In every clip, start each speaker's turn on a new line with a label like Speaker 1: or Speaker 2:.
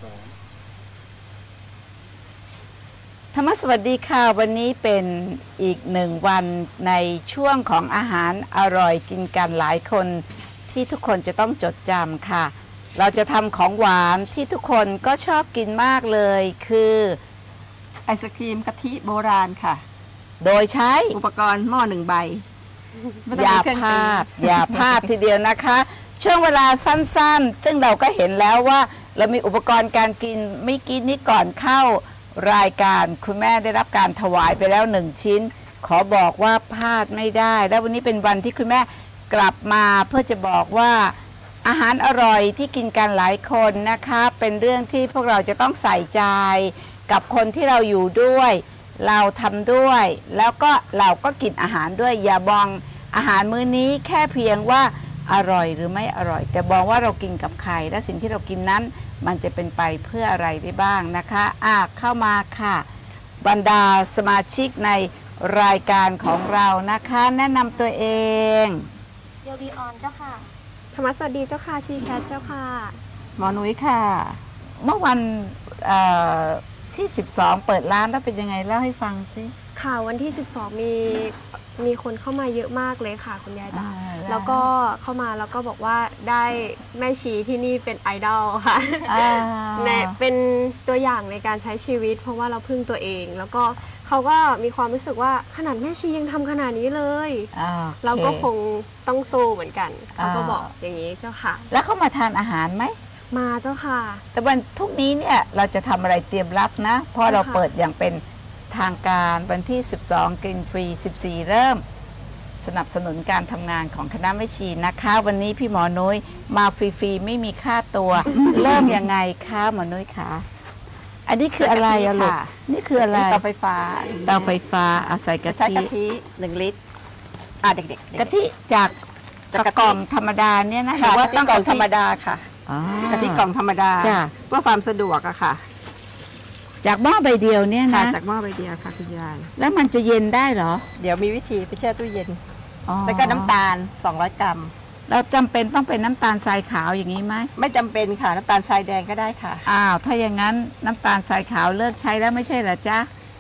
Speaker 1: ธรรมสวัสดีค่ะวันนี้เป็นอีกหนึ่งวันในช่วงของอาหารอร่อยกินกันหลายคนที่ทุกคนจะต้องจดจำค่ะเราจะทำของหวานที่ทุกคนก็ชอบกินมากเลยคือ
Speaker 2: ไอศครีมกะทิโบราณค่ะ
Speaker 1: โดยใช้
Speaker 2: อุปกรณ์หม้อ1 ใบ
Speaker 1: อย่าพลาดทีเดียวนะคะช่วงเวลาสั้นๆซึ่งเราก็เห็นแล้วว่าเรามีอุปกรณ์การกินไม่กินนี้ก่อนเข้ารายการคุณแม่ได้รับการถวายไปแล้ว1 ชิ้นขอบอกว่าพลาดไม่ได้แล้ววันนี้เป็นวันที่คุณแม่กลับมาเพื่อจะบอกว่าอาหารอร่อยที่กินกันหลายคนนะคะเป็นเรื่องที่พวกเราจะต้องใส่ใจกับคนที่เราอยู่ด้วยเราทำด้วยแล้วก็เราก็กินอาหารด้วยอย่ามองอาหารมื้อนี้แค่เพียงว่าอร่อยหรือไม่อร่อยแต่มองว่าเรากินกับใครและสิ่งที่เรากินนั้นมันจะเป็นไปเพื่ออะไรได้บ้างนะคะเข้ามาค่ะบรรดาสมาชิกในรายการของเรานะคะแนะนำตัวเอง
Speaker 3: เดียวดีออนเจ้าค่ะ
Speaker 4: ธรรมสวัสดีเจ้าค่ะชีแคทเจ้าค่ะ
Speaker 2: หมอนุ้ยค่ะ
Speaker 1: เมื่อวันที่12เปิดร้านแล้วเป็นยังไงเล่าให้ฟังสิ
Speaker 4: ค่ะวันที่12มีคนเข้ามาเยอะมากเลยค่ะคุณยายจ๋าแล้วก็เข้ามาแล้วก็บอกว่าได้แม่ชีที่นี่เป็นไอดอลค่ะเป็นตัวอย่างในการใช้ชีวิตเพราะว่าเราพึ่งตัวเองแล้วก็เขาก็มีความรู้สึกว่าขนาดแม่ชียังทำขนาดนี้เลยเราก็คงต้องสู้เหมือนกันเขาก็บอกอย่างนี้เจ้าค่ะ
Speaker 1: แล้วเขามาทานอาหารไหม
Speaker 4: มาเจ้าค่ะ
Speaker 1: แต่วันพรุ่งนี้เนี่ยเราจะทำอะไรเตรียมรับนะเพราะเราเปิดอย่างเป็นทางการวันที่12กินฟรี14เริ่มสนับสนุนการทำงานของคณะแม่ชีนะคะวันนี้พี่หมอนุ้ยมาฟรีๆไม่มีค่าตัว เริ่มยังไงคะหมอนุ้ยคะอันนี้คืออะไรอะลูกนี่คืออะไร
Speaker 2: เตาไฟฟ้า
Speaker 1: ใส่กะ
Speaker 2: ทิ1 ลิตรเด็กๆ
Speaker 1: กะทิจากกล่องธรรมดาเนี่ยนะ
Speaker 2: คะว่าต้องกล่องธรรมดาค่ะกะทิกล่องธรรมดาเพื่อความสะดวกอะค่ะ
Speaker 1: จากหม้อใบเดียวเนี่ยนะ
Speaker 2: จากหม้อใบเดียวค่ะคุณยาย
Speaker 1: แล้วมันจะเย็นได้เหรอ
Speaker 2: เดี๋ยวมีวิธีไปแช่ตู้เย็นแล้วก็น้ำตาล200 กรัม
Speaker 1: เราจำเป็นต้องเป็นน้ำตาลทรายขาวอย่างนี้ไหม
Speaker 2: ไม่จำเป็นค่ะน้ำตาลทรายแดงก็ได้ค่ะ
Speaker 1: ถ้าอย่างนั้นน้ำตาลทรายขาวเลิกใช้แล้วไม่ใช่เหรอจ๊ะ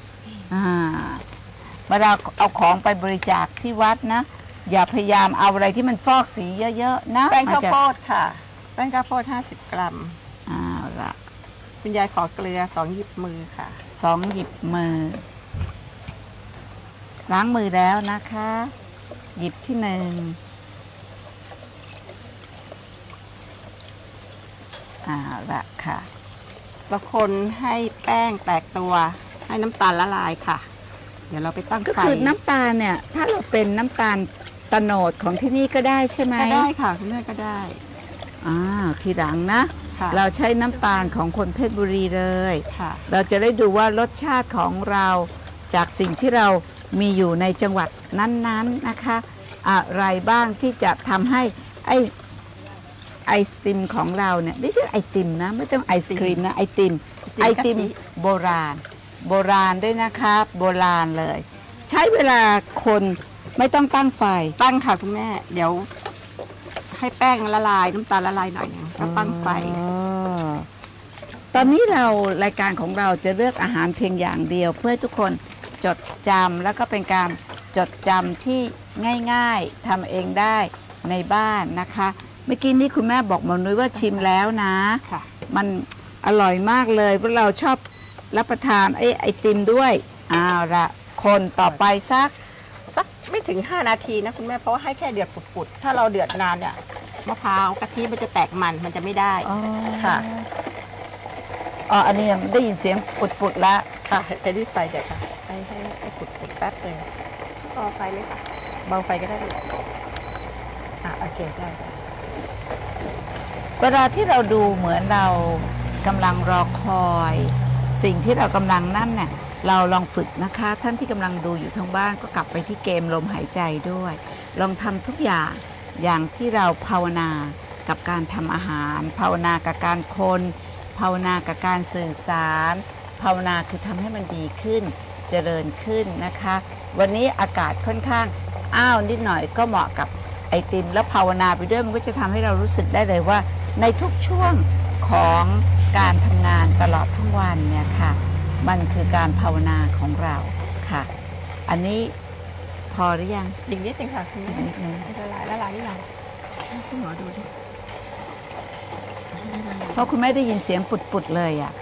Speaker 1: เวลาเอาของไปบริจาคที่วัดนะอย่าพยายามเอาอะไรที่มันฟอกสีเยอะๆนะ
Speaker 2: แป้งข้าวโพดค่ะแป้งข้าวโพด50 กรัม
Speaker 1: ละ
Speaker 2: คุณยายขอเกลือ2 หยิบมือค่ะ
Speaker 1: 2 หยิบมือล้างมือแล้วนะคะหยิบที่1ละค่ะ
Speaker 2: แล้วคนให้แป้งแตกตัวให้น้ำตาลละลายค่ะเดี๋ยวเราไปตั้งไฟ
Speaker 1: ก็คือน้ำตาลเนี่ยถ้าเราเป็นน้ำตาลตโนดของที่นี่ก็ได้ใช่ไหม
Speaker 2: ก็ได้ค่ะคุณแม่ก็ได้
Speaker 1: ทีหลังนะเราใช้น้ำตาลของคนเพชรบุรีเลยเราจะได้ดูว่ารสชาติของเราจากสิ่งที่เรามีอยู่ในจังหวัดนั้นๆนะคะอะไรบ้างที่จะทำให้ไอศติมของเราเนี่ยนี่คือไอติมนะไม่ต้องไอศครีมนะไอติมโบราณด้วยนะคะโบราณเลยใช้เวลาคนไม่ต้องตั้งไฟ
Speaker 2: ตั้งค่ะคุณแม่เดี๋ยวให้แป้งละลายน้ำตาลละลายหน่อยแล้วตั้งไฟ
Speaker 1: ตอนนี้รายการของเราจะเลือกอาหารเพียงอย่างเดียวเพื่อทุกคนจดจำแล้วก็เป็นการจดจำที่ง่ายๆทำเองได้ในบ้านนะคะเมื่อกี้นี้คุณแม่บอกหมอนุ้ยว่าชิมแล้วนะมันอร่อยมากเลยเพราะเราชอบรับประทานไอติมด้วยละคนต่อไปสัก
Speaker 2: ไม่ถึง5 นาทีนะคุณแม่เพราะว่าให้แค่เดือดปุดๆถ้าเราเดือดนานเนี่ยมะพร้าวกะทิมันจะแตกมันจะไม่ได้ค่ะ
Speaker 1: อันนี้ได้ยินเสียงปุดๆแล้ว
Speaker 2: ค่ะใช้ที่ไฟเดี๋ยวค่ะให้ปุดแป๊บนึง
Speaker 4: เบาไฟไหมคะ
Speaker 2: เบาไฟก็ได้โอเคได้
Speaker 1: เวลาที่เราดูเหมือนเรากำลังรอคอยสิ่งที่เรากำลังนั่นเนี่ยเราลองฝึกนะคะท่านที่กำลังดูอยู่ทางบ้านก็กลับไปที่เกมลมหายใจด้วยลองทำทุกอย่างที่เราภาวนากับการทำอาหารภาวนากับการคนภาวนากับการสื่อสารภาวนาคือทำให้มันดีขึ้นเจริญขึ้นนะคะวันนี้อากาศค่อนข้างนิดหน่อยก็เหมาะกับไอติมแล้วภาวนาไปด้วยมันก็จะทำให้เรารู้สึกได้เลยว่าในทุกช่วงขของการทำงานตลอดทั้งวันเนี่ยค่ะมันคือการภาวนาของเราค่ะ อันนี้พอหรือยัง
Speaker 2: อีกนิดนึงค่ะคุณแม่
Speaker 1: นิดนึง
Speaker 2: ละลายหรือยังคุณหมอดูดิ
Speaker 1: เพราะคุณแม่ได้ยินเสียงปุดๆเลยอ่ะ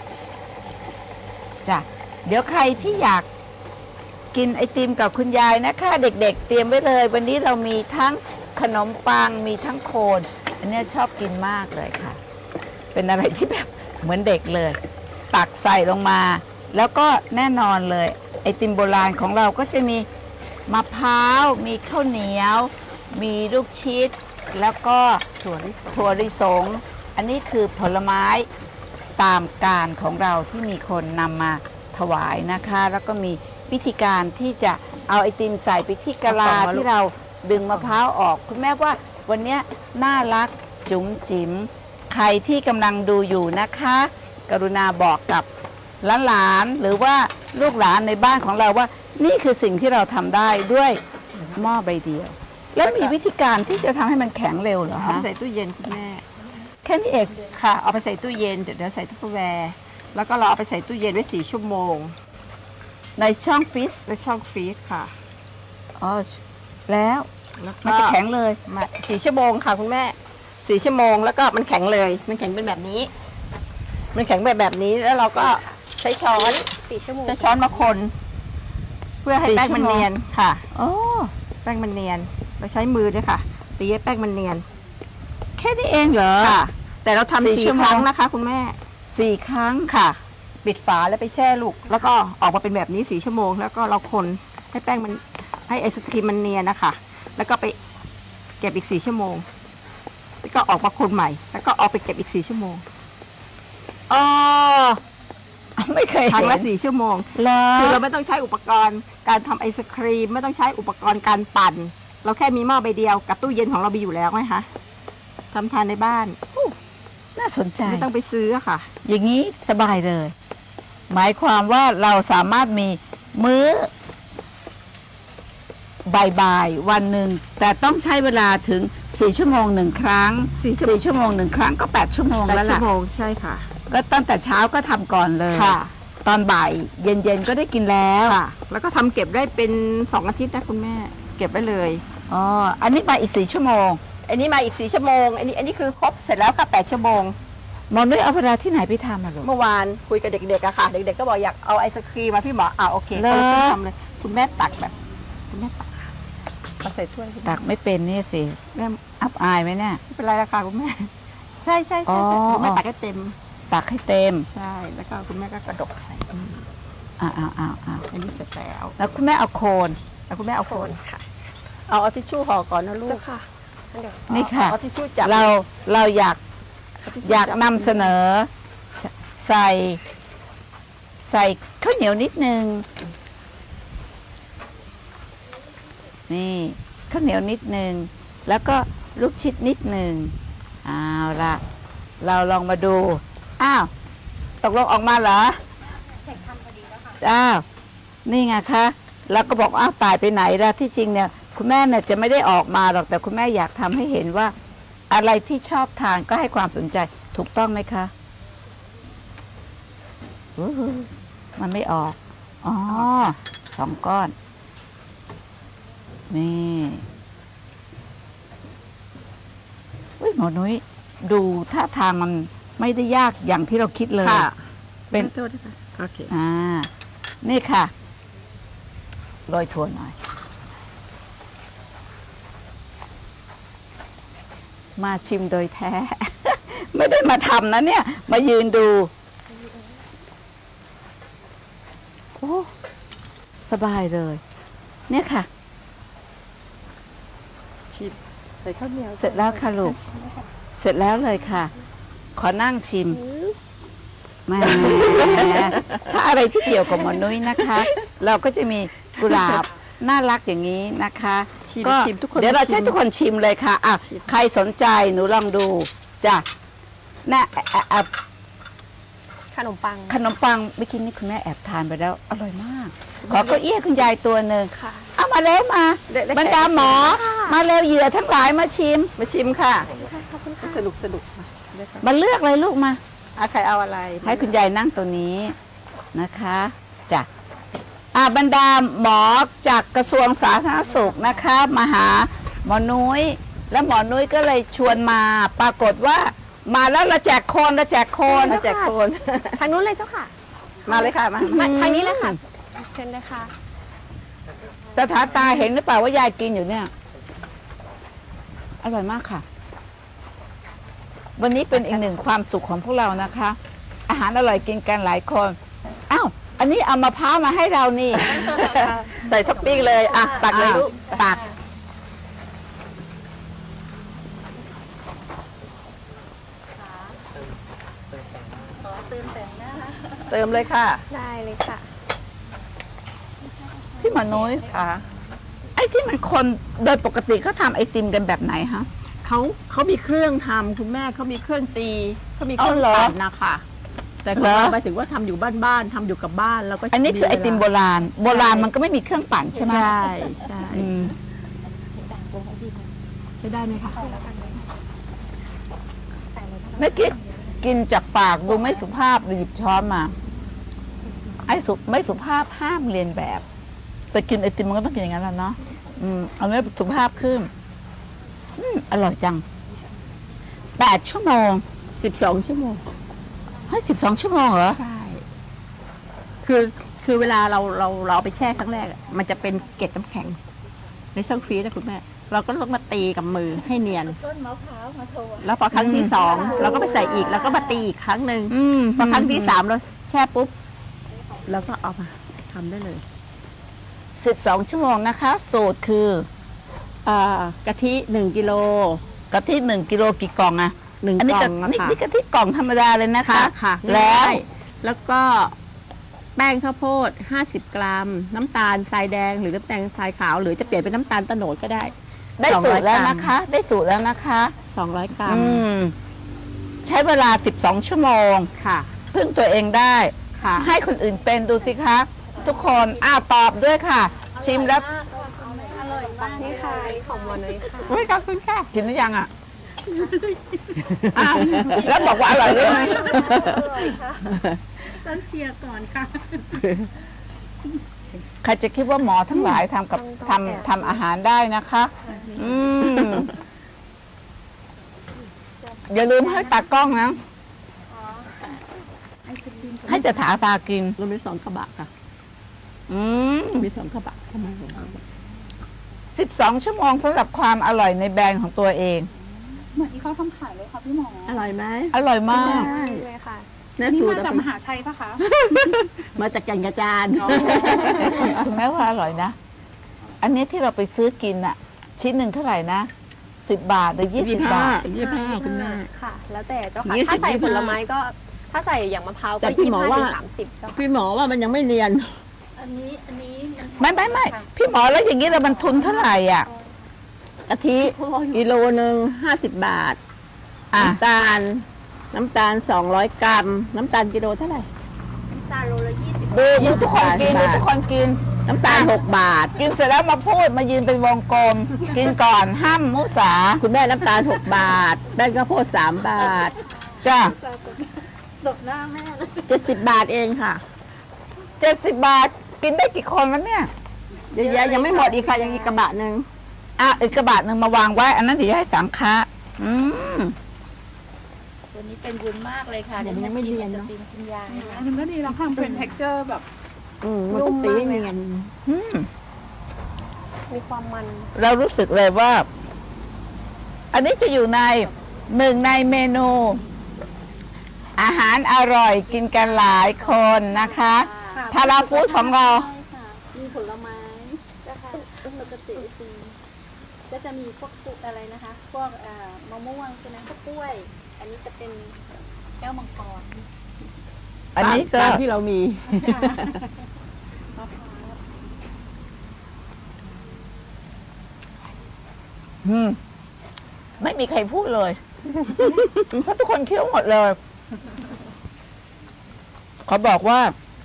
Speaker 1: จ้ะเดี๋ยวใครที่อยากกินไอติมกับคุณยายนะคะเด็กๆเตรียมไว้เลย วันนี้เรามีทั้งขนมปังมีทั้งโคนอันนี้ชอบกินมากเลยค่ะ เป็นอะไรที่แบบเหมือนเด็กเลย ตักใส่ลงมา แล้วก็แน่นอนเลยไอติมโบราณของเราก็จะมีมะพร้าวมีข้าวเหนียว มีลูกชิดแล้วก็ถั่วลิสงอันนี้คือผลไม้ตามการของเราที่มีคนนำมาถวายนะคะ แล้วก็มีวิธีการที่จะเอาไอติมใส่ไปที่กะลาที่เราดึงมะพร้าวออกคุณแม่ว่าวันนี้น่ารักจุ๋มจิ๋มใครที่กำลังดูอยู่นะคะ กรุณาบอกกับหลานๆหรือว่าลูกหลานในบ้านของเราว่านี่คือสิ่งที่เราทำได้ด้วยหม้อใบเดียว แล้วมีวิธีการที่จะทำให้มันแข็งเร็วเหรอ
Speaker 2: เอา
Speaker 1: ฮะ
Speaker 2: ไปใส่ตู้เย็นคุณแม่
Speaker 1: แค่นี้เอง
Speaker 2: ค่ะเอาไปใส่ตู้เย็นเดี๋ยวใส่ตู้แวร์แล้วก็เราเอาไปใส่ตู้เย็นไว้4 ชั่วโมง
Speaker 1: ในช่องฟรีซ
Speaker 2: ในช่องฟรีซค่ะ
Speaker 1: อ๋อแล้ว
Speaker 2: แล้วก็
Speaker 1: มันจะแข็งเลย
Speaker 2: มา4 ชั่วโมงค่ะคุณแม่4 ชั่วโมงแล้วก็มันแข็งเลยมันแข็งเป็นแบบนี้ มันแข็งแบบนี้แล้วเราก็ใช้ช้อน
Speaker 4: 4 ชั่วโมง
Speaker 2: ใช้ช้อนมาคน เพื่อให้แป้งมันเนียนค่ะ
Speaker 1: โอ้
Speaker 2: แป้งมันเนียนเราใช้มือด้วยค่ะตีให้แป้งมันเนียน
Speaker 1: แค่นี้เองเหรอ
Speaker 2: ค่ะ แต่เราทำ
Speaker 1: 4
Speaker 2: 4
Speaker 1: ชั่วโมง
Speaker 2: ครั้งนะคะ คุณแม่
Speaker 1: 4 ครั้ง
Speaker 2: ค่ะ ปิดฝาแล้วไปแช่ลูก แล้วก็ออกมาเป็นแบบนี้4 ชั่วโมง แล้วก็เราคนให้แป้งมันให้ไอศครีมมันเนียนนะคะ แล้วก็ไปเก็บอีก4 ชั่วโมงแล้วก็ออกมาคนใหม่ แล้วก็เอาไปเก็บอีก4 ชั่วโมง
Speaker 1: อ๋อไม่เคย
Speaker 2: ครั้
Speaker 1: เห็
Speaker 2: ง
Speaker 1: น
Speaker 2: ละ4 ชั่วโมง
Speaker 1: เหรอ
Speaker 2: คือเราไม่ต้องใช้อุปกรณ์การทำไอศครีมไม่ต้องใช้อุปกรณ์การปั่น เราแค่มีหม้อใบเดียวกับตู้เย็นของเรามีอยู่แล้วไหมคะทำทานในบ้าน
Speaker 1: น่าสนใจ
Speaker 2: ไม่ต้องไปซื้อค่ะ
Speaker 1: อย่างนี้สบายเลย หมายความว่าเราสามารถมีมื้อบ่ายๆวันหนึ่งแต่ต้องใช้เวลาถึง4 ชั่วโมง1 ครั้ง4 ชั่วโมง1 ครั้งก็8 ชั่วโมงแล้ว
Speaker 2: ชั่
Speaker 1: ล่ะ
Speaker 2: วโมงใช่ค่ะ
Speaker 1: ก็ตั้งแต่เช้าก็ทำก่อนเลย
Speaker 2: ค่ะ
Speaker 1: ตอนบ่ายเย็นๆก็ได้กินแล้ว
Speaker 2: ค่ะ แล้วก็ทำเก็บได้เป็น2 อาทิตย์นะคุณแม่ เก็บไว้เลย
Speaker 1: อ๋ออันนี้มาอีก4 ชั่วโมง
Speaker 2: อันนี้มาอีก4 ชั่วโมงอันนี้คือครบเสร็จแล้วค่ะ8 ชั่วโมง
Speaker 1: หมอนุ้ยเอาเวลาที่ไหนไปทำอะลูก
Speaker 2: เมื่อวานคุยกับเด็กๆอะค่ะ เด็กๆก็บอกอยากเอาไอศครีมมาพี่หมอโอเค
Speaker 1: เหรอ
Speaker 2: ก็เลยทำเลยคุณแม่ตักแบบคุณแม่ตักมาใส่ถ้วยคุณแม่
Speaker 1: ตักไม่เป็นนี่สิ
Speaker 2: แม่
Speaker 1: อับอายไหมเนี่ย
Speaker 2: ไม่เป็นไรละค่ะคุณแม่ ใช่ใช่
Speaker 1: อ๋
Speaker 2: ใช่
Speaker 1: อ
Speaker 2: คุณแม่ตักให้เต็ม
Speaker 1: ตักให้เต็ม
Speaker 2: ใช่ แล้วก็คุณแม่ก็กระดกใส่
Speaker 1: อ้าว
Speaker 2: อันนี้เสร็จแล้ว
Speaker 1: แล้วคุณแม่เอาโคน
Speaker 2: แล้วคุณแม่เอาโคนค่ะ เอาทิชชู่ห่อก่อนนะลูก
Speaker 4: เจ้าค่ะเดี๋ยว
Speaker 1: นี่ค่ะ
Speaker 2: เอาทิชชู่จับ
Speaker 1: เราอยากนำเสนอใส่ข้าวเหนียวนิดนึงนี่ข้าวเหนียวนิดนึงแล้วก็ลูกชิดนิดนึงเอาละเราลองมาดูอ้าวตกลงออกมาเหรออ้าวนี่ไงคะแล้วก็บอกอ้าวตายไปไหนล่ะที่จริงเนี่ยคุณแม่เนี่ยจะไม่ได้ออกมาหรอกแต่คุณแม่อยากทำให้เห็นว่าอะไรที่ชอบทานก็ให้ความสนใจถูกต้องไหมคะมันไม่ออกอ๋อ2 ก้อนนี่อุ้ยหมอนุ้ยดูท่าทางมันไม่ได้ยากอย่างที่เราคิดเลย
Speaker 2: ค่ะ
Speaker 1: เป็น
Speaker 2: โทษนะคะโอเค
Speaker 1: นี่ค่ะโรยถั่วหน่อย มาชิมโดยแท้ ไม่ได้มาทำนะเนี่ย มายืนดูโอ้สบายเลย เนี่ยค่ะ
Speaker 2: ชิมใส่ข้าวเหนียว
Speaker 1: เสร็จแล้วค่ะลูก เสร็จแล้วเลยค่ะ ขอนั่งชิมแหมถ้าอะไรที่เกี่ยวกับหมอนุ้ยนะคะ เราก็จะมีกุหลาบน่ารักอย่างนี้นะคะ
Speaker 2: ชิม
Speaker 1: ก็
Speaker 2: ชิมทุกคน
Speaker 1: เดี๋ยวเรา
Speaker 2: ชิม
Speaker 1: ให้ทุกคนชิมเลยค่ะอ่ะ
Speaker 2: ชิม
Speaker 1: ใครสนใจหนูลองดูจ้ะน่ะ
Speaker 4: ขนมปัง
Speaker 1: ขนมปังเมื่อกี้นี่คุณแม่แอบทานไปแล้ว อร่อยมาก ขอเก้าอี้ให้คุณยายตัวหนึ่ง
Speaker 4: ค่ะ
Speaker 1: เอามาแล้วมา
Speaker 2: ได้
Speaker 1: บรรดาหมอ มาเร็วเหยื่อทั้งหลายมาชิม
Speaker 2: มาชิมค่ะ
Speaker 4: ขอบคุณค่ะ
Speaker 2: สนุกมา
Speaker 1: มาเลือกเลยลูกมา
Speaker 2: ใครเอาอะไร
Speaker 1: ให้คุณยายนั่งตรงนี้นะคะจ้ะบรรดาหมอจากกระทรวงสาธารณสุขนะคะมาหาหมอนุ้ยแล้วหมอนุ้ยก็เลยชวนมาปรากฏว่ามาแล้วเราแจกโคนเราแจกโคน
Speaker 2: มาแจกโคน
Speaker 4: ทางนู้นเลยเจ้าค่ะ
Speaker 2: มาเลยค่ะมา
Speaker 4: ทางนี้เลยค่ะเชิญเลยค่ะ
Speaker 1: ตาถาตาเห็นหรือเปล่าว่ายายกินอยู่เนี่ยอร่อยมากค่ะ วันนี้เป็นอีกหนึ่งความสุขของพวกเรานะคะ อาหารอร่อยกินกันหลายคนอ้าวอันนี้เอามะพร้าวมาให้เรานี่
Speaker 2: ใส่ท็อปปิ้งเลยตักเลยลูก
Speaker 1: ตัก
Speaker 2: เติมเลยค่ะ
Speaker 4: ได้เลยค่ะ
Speaker 1: พี่หมอนุ้ย
Speaker 2: ค่ะ
Speaker 1: ไอ้ที่มันคนโดยปกติเขาทำไอติมกันแบบไหนฮะ
Speaker 2: เขามีเครื่องทำคุณแม่เขามีเครื่องตีเขามีเครื่อง
Speaker 1: เอาเหรอ
Speaker 2: ปั่นนะคะแต่ของเราหมายถึงว่าทำอยู่บ้านๆทำอยู่กับบ้านแล้วก็
Speaker 1: อันนี้คือไอติมโบราณ โบราณมันก็ไม่มีเครื่องปั่นใช่ไหม
Speaker 2: ใช่ใช่
Speaker 1: อืม
Speaker 2: ใช้ได้ไหมคะ
Speaker 1: เมื่อกี้กินจากปากดูไม่สุภาพหยิบช้อนมาไอ้ไม่สุภาพห้ามเรียนแบบ แต่กินไอติมมันก็ต้องกินอย่างนั้นแหละเนาะเอาเนื้อสุภาพขึ้นอร่อยจัง8 ชั่วโมง
Speaker 2: 12 ชั่วโมง
Speaker 1: ให้12 ชั่วโมงเหรอ
Speaker 2: ใช่คือเวลาเราไปแช่ครั้งแรกอะมันจะเป็นเกล็ดน้ำแข็งในช่องฟรีซนะคุณแม่เราก็ต้องมาตีกับมือให้เนียนแล้วพอครั้งที่ 2เราก็ไปใส่อีกแล้วก็มาตีอีกครั้งหนึ่งพอครั้งที่ 3เราแช่ปุ๊บแล้วก็เอามาทำได้เลย
Speaker 1: 12 ชั่วโมงนะคะ สูตรคือก
Speaker 2: ะทิ1 กิโล
Speaker 1: กะทิ1 กิโลกี่กล่องอะ
Speaker 2: 1
Speaker 1: อันนี้
Speaker 2: กล่อง
Speaker 1: นี่
Speaker 2: ค่ะ
Speaker 1: นี่กะทิกล่องธรรมดาเลยนะคะ
Speaker 2: ค่ะ
Speaker 1: แล้ว
Speaker 2: แล้วก็แป้งข้าวโพด50 กรัมน้ำตาลทรายแดงหรือน้ำตาลทรายขาวหรือจะเปลี่ยนเป็นน้ำตาลโตโนดก็ได้
Speaker 1: ได้สูตรแล้ว
Speaker 2: 200
Speaker 1: นะคะ ได้สูตรแล้วนะคะ
Speaker 2: 200 กรัม
Speaker 1: ใช้เวลา12 ชั่วโมง
Speaker 2: ค่ะ
Speaker 1: พึ่งตัวเองได้
Speaker 2: ค่ะ
Speaker 1: ให้คนอื่นเป็นดูสิคะ ทุกคนตอบด้วยค่ะ ชิมแล้ว
Speaker 4: นี่ค่ะของหมอนุ้ยค่ะ
Speaker 2: อุ้ยขอบคุณค่ะ
Speaker 1: กินหรือยังอ้าวแล้วบอกว่าอร่อยด้วยไหม
Speaker 2: ต้องเชียร์ก่อนค่ะ
Speaker 1: ใครจะคิดว่าหมอทั้งหลายทำกับทำอาหารได้นะคะ อย่าลืมให้ตากล้องนะ ให้จะถาตากิน
Speaker 2: เรามี2 กระบะค่ะ มี2 กระบะทำไม
Speaker 1: 12 ชั่วโมงสำหรับความอร่อยในแบรนด์ของตัวเอง
Speaker 5: เหมือนที่เขาทำขายเลยค่ะพี่หมอ
Speaker 2: อร่อยไหม
Speaker 1: อร่อยมาก
Speaker 4: เลยค่ะ
Speaker 2: แม่
Speaker 5: นี่
Speaker 2: สูต
Speaker 5: มาร จากมหาชัยปะคะ
Speaker 2: มาจากแก่นกระจาน
Speaker 1: คุณแม่ว่าอร่อยนะ อันนี้ที่เราไปซื้อกินอะชิ้นหนึ่งเท่าไหร่นะ10 บาทหรือ20 บาท
Speaker 2: 25คุณแม่
Speaker 4: ค่ะ แล้วแต่เจ้าค่ะ
Speaker 2: 20
Speaker 4: ถ้าใส่
Speaker 2: 25
Speaker 4: ผลไม้ก็ ถ้าใส่อย่างมะพร้าว
Speaker 2: แต่
Speaker 4: ก็
Speaker 2: พี่หมอว่า
Speaker 4: 25-30เจ้าค่ะ
Speaker 2: พี่หมอว่ามันยังไม่เนียน
Speaker 5: อันนี้
Speaker 1: ไม่พี่หมอแล้วอย่างนี้เรามันทุนเท่าไหร่อ่ะ
Speaker 2: กะทิกิโลหนึ่ง50 บาท น้ำตาล 200 กรัม น้ำตาลกิโลเท่าไหร่
Speaker 4: จานโลละ20
Speaker 1: ดูทุกคนกินดูทุกคนกิน
Speaker 2: น้ำตาล 6 บาท
Speaker 1: กินเสร็จแล้วมาพูดมายืนเป็นวงกลม กินก่อนห้ามมุสา
Speaker 2: คุณแม่น้ำตาล 6 บาท แป้งข้าวโพด3 บาท
Speaker 1: จ้ะ
Speaker 5: หลบหน้าแม่เลย
Speaker 2: 70 บาทเองค่ะ
Speaker 1: 70 บาทกินได้กี่คนแล้วเนี่ย
Speaker 2: เยอะแยะยังไม่หมดอีกค่ะ ยังอีกกระบะหนึ่ง
Speaker 1: อีกกระบะหนึ่งมาวางไว้ อันนั้นเดี๋ยวให้สังคะ
Speaker 5: ตัวนี้เป็นบุญมากเลยค่ะ
Speaker 2: เดี๋ยวยังไม่เนียน
Speaker 5: ส
Speaker 2: เนาะ
Speaker 5: ตรีมคุณยายอันนี้ก็ดีแล้วค่ะเป็น texture แบบ
Speaker 2: มันต้องตีให้เนียน
Speaker 4: มีความมัน
Speaker 1: เรารู้สึกเลยว่า อันนี้จะอยู่ในหนึ่งในเมนู อาหารอร่อยกินกันหลายคนนะคะทาราฟู้ดของเรา
Speaker 5: ใช่ค่ะ มีผลไม้นะคะปกติก็จะมีพวกอะไรนะคะ พวกมะม่วงใช่ไหมพวกกล้วย อันนี้จะเป็นแก้วมังกร
Speaker 1: อันนี้ก็
Speaker 2: ตามที่เรามี
Speaker 5: มะพร้าว
Speaker 1: ไม่มีใครพูดเลย เพราะทุกคนเคี้ยวหมดเลย เขาบอกว่า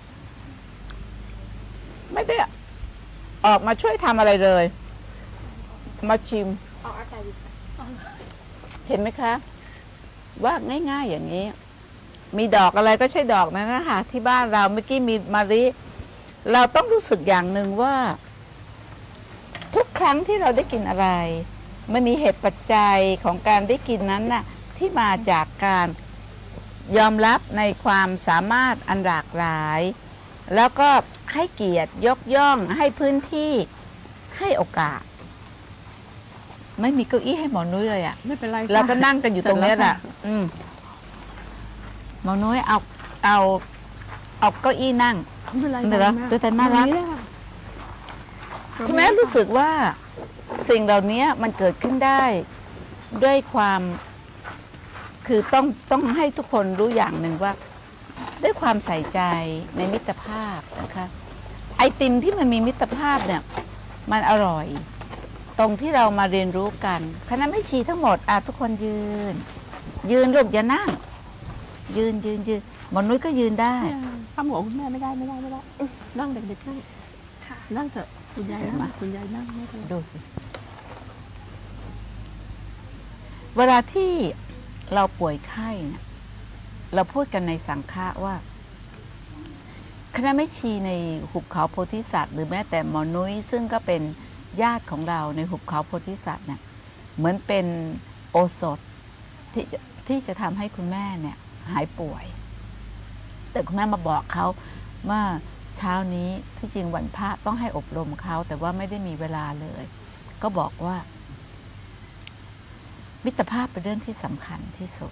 Speaker 1: ไม่ได้ออกมาช่วยทำอะไรเลย มาชิม
Speaker 5: เอาอากาศดี
Speaker 1: เห็นไหมคะว่าง่ายๆอย่างนี้ มีดอกอะไรก็ใช่ดอกนั้นนะคะที่บ้านเราเมื่อกี้มีมะลิเราต้องรู้สึกอย่างหนึ่งว่า ทุกครั้งที่เราได้กินอะไรมันมีเหตุปัจจัยของการได้กินนั้นน่ะที่มาจากการยอมรับในความสามารถอันหลากหลาย แล้วก็ให้เกียรติยกย่องให้พื้นที่ให้โอกาส ไม่มีเก้าอี้ให้หมอนุ้ยเลยอ่ะ
Speaker 2: ไม่เป็นไร
Speaker 1: เราก็นั่งกันอยู่ตรงนี้แหละหมอนุ้ยเอาเก้าอี้นั่ง
Speaker 2: ไม่เป็นไร
Speaker 1: เดี๋ยวดูแต่น่ารักคุณแม่รู้สึกว่าสิ่งเหล่านี้มันเกิดขึ้นได้ด้วยความคือต้องให้ทุกคนรู้อย่างหนึ่งว่าด้วยความใส่ใจในมิตรภาพนะคะไอติมที่มันมีมิตรภาพเนี่ยมันอร่อยตรงที่เรามาเรียนรู้กันคณะไม่ชีทั้งหมดทุกคนยืนลูกอย่านั่งยืนหมอนุ้ยก็ยืนได้
Speaker 2: ข้ามหัวคุณแม่ไม่ได้นั่งเด็กๆนั่งนั่งเถอะคุณยายนั่งคุณยายนั่งไม่เป็นไร
Speaker 1: ดูสิเวลาที่เราป่วยไข้เนี่ยเราพูดกันในสังฆะว่าคณะแม่ชีในหุบเขาโพธิสัตว์หรือแม้แต่หมอนุ้ยซึ่งก็เป็นญาติของเราในหุบเขาโพธิสัตว์เนี่ยเหมือนเป็นโอสถที่จะทำให้คุณแม่เนี่ยหายป่วยแต่คุณแม่มาบอกเขาว่าเช้านี้ที่จริงวันพระต้องให้อบรมเขาแต่ว่าไม่ได้มีเวลาเลยก็บอกว่ามิตรภาพเป็นเรื่องที่สำคัญที่สุด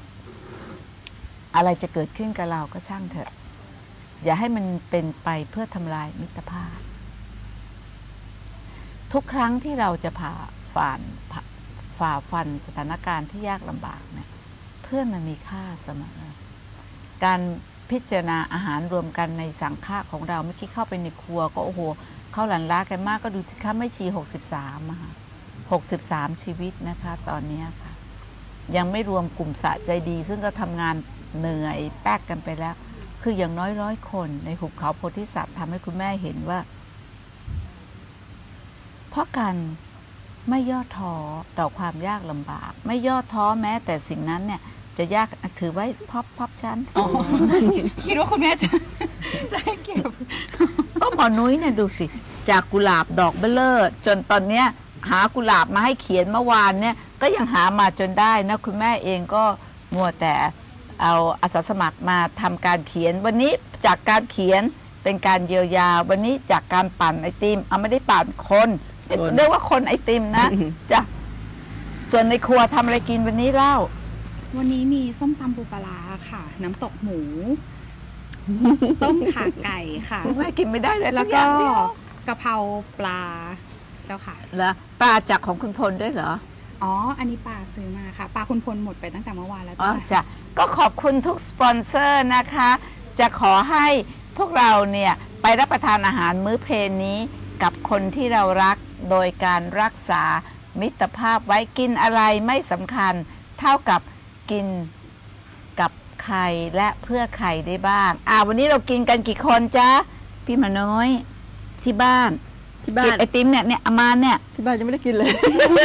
Speaker 1: อะไรจะเกิดขึ้นกับเราก็ช่างเถอะอย่าให้มันเป็นไปเพื่อทำลายมิตรภาพทุกครั้งที่เราจะฝ่าฟันสถานการณ์ที่ยากลำบากเนี่ยเพื่อนมันมีค่าเสมอการพิจารณาอาหารรวมกันในสังฆะของเราเมื่อกี้เข้าไปในครัวก็โอ้โหเข้าหลั่นล้ากันมากก็ดูสิคะไม่ชี63อะค่ะ63ชีวิตนะคะตอนนี้ค่ะยังไม่รวมกลุ่มสะใจดีซึ่งก็ทำงานเหนื่อยแป๊กกันไปแล้วคืออย่างน้อย100 คนในหุบเขาโพธิสัตว์ทำให้คุณแม่เห็นว่าเพราะการไม่ย่อท้อต่อความยากลำบากไม่ย่อท้อแม้แต่สิ่งนั้นเนี่ยจะยากถือไว้พับชั้น
Speaker 5: คิดว่าคุณแม่จะให้เก็บ
Speaker 1: ก็หมอนุ้ยเนี่ยดูสิจากกุหลาบดอกเบลเลอร์จนตอนเนี้ยหากุหลาบมาให้เขียนเมื่อวานเนี่ยก็ยังหามาจนได้นะคุณแม่เองก็มัวแต่เอาอาสาสมัครมาทำการเขียนวันนี้จากการเขียนเป็นการเยียวยาวันนี้จากการปั่นไอติมไม่ได้ปั่นคนเรียกว่าคนไอติมนะจ้ะส่วนในครัวทำอะไรกินวันนี้เล่า
Speaker 5: วันนี้มีส้มตำปูปลาค่ะน้ำตกหมูต้มขาไก่ค่ะ
Speaker 1: แม่กินไม่ได้เลย
Speaker 5: แล้วก็กะเพราปลาเจ้าค่ะ
Speaker 1: แล้วปลาจากของคุณพลด้วยเหรอ
Speaker 5: อ๋ออันนี้ปลาซื้อมาค่ะปลาคุณพลหมดไปตั้งแต่เมื่อวานแล้ว
Speaker 1: จ้ะก็ขอบคุณทุกสปอนเซอร์นะคะจะขอให้พวกเราเนี่ยไปรับประทานอาหารมื้อเพลนี้กับคนที่เรารักโดยการรักษามิตรภาพไว้กินอะไรไม่สำคัญเท่ากับกินกับใครและเพื่อใครได้บ้างวันนี้เรากินกันกี่คนจ๊ะพี่มาน้อยที่บ้านกินไอติมเนี่ยอามาเนี่ย
Speaker 2: ที่บ้านยังไม่ได้กินเลย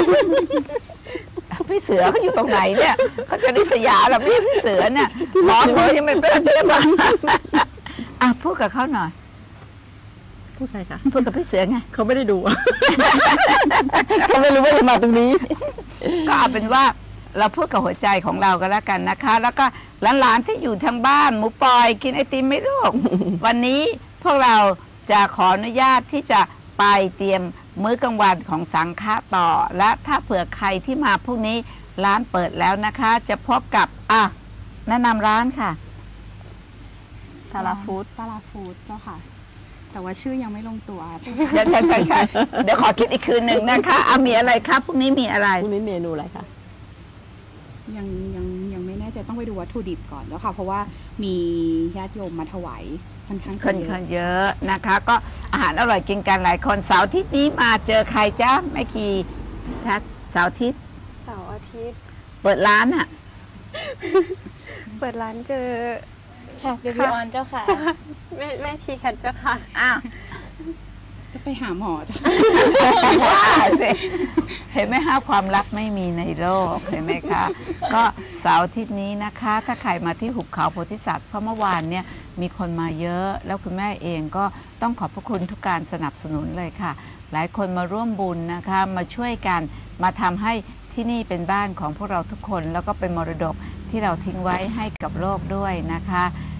Speaker 1: พี่เสือเขาอยู่ตรงไหนเนี่ยเขาจะริษยาหรอพี่เสือเนี่ยหมอเขายังไม่เป็นเจ๊บ้างพูดกับเขาหน่อย
Speaker 2: พูดใครคะ
Speaker 1: พูดกับพี่เสือไง
Speaker 2: เขาไม่ได้ดูเขาไม่รู้ว่าจะมาตรงนี้
Speaker 1: ก็เอาเป็นว่าเราพูดกับหัวใจของเราก็แล้วกันนะคะแล้วก็หลานๆที่อยู่ทางบ้านหมูปอยกินไอติมไม่ลูก วันนี้พวกเราจะขออนุญาตที่จะไปเตรียมมื้อกลางวันของสังฆะต่อและถ้าเผื่อใครที่มาพวกนี้ร้านเปิดแล้วนะคะจะพบกับแนะนำร้านค่ะ
Speaker 5: ตาลาฟู้ดเจ้าค่ะแต่ว่าชื่อยังไม่ลงตัว
Speaker 1: ใช่เดี๋ยวขอคิดอีกคืนหนึ่งนะคะมีอะไรครับพวกนี้มีอะไร
Speaker 2: พวกนี้เมนูอะไรคะ
Speaker 5: ยังไม่แน่ใจต้องไปดูวัตถุดิบก่อนแล้วค่ะเพราะว่ามีญาติโยมมาถวายค่อนข้าง
Speaker 1: เยอะนะคะก็อาหารอร่อยกินกันหลายคนเสาร์อาทิตย์นี้มาเจอใครจ้าแม่คีทักเสาร์อาทิตย์เปิดร้าน
Speaker 4: เปิดร้านเจอ
Speaker 3: ค่ะเดบิออนเจ้าค่ะ
Speaker 4: แม่ชีแคทเจ้าค่ะ
Speaker 5: ไปหาหมอจ้ะ
Speaker 1: ว่าสิเห็นไหมคะความรักไม่มีในโลกเห็นไหมคะก็เสาร์อาทิตย์นี้นะคะ ถ้าใครมาที่หุบเขาโพธิสัตว์เพราะเมื่อวานเนี่ยมีคนมาเยอะแล้วคุณแม่เองก็ต้องขอบพระคุณทุกการสนับสนุนเลยค่ะ หลายคนมาร่วมบุญนะคะมาช่วยกันมาทำให้ที่นี่เป็นบ้านของพวกเราทุกคนแล้วก็เป็นมรดกที่เราทิ้งไว้ให้กับโลกด้วยนะคะ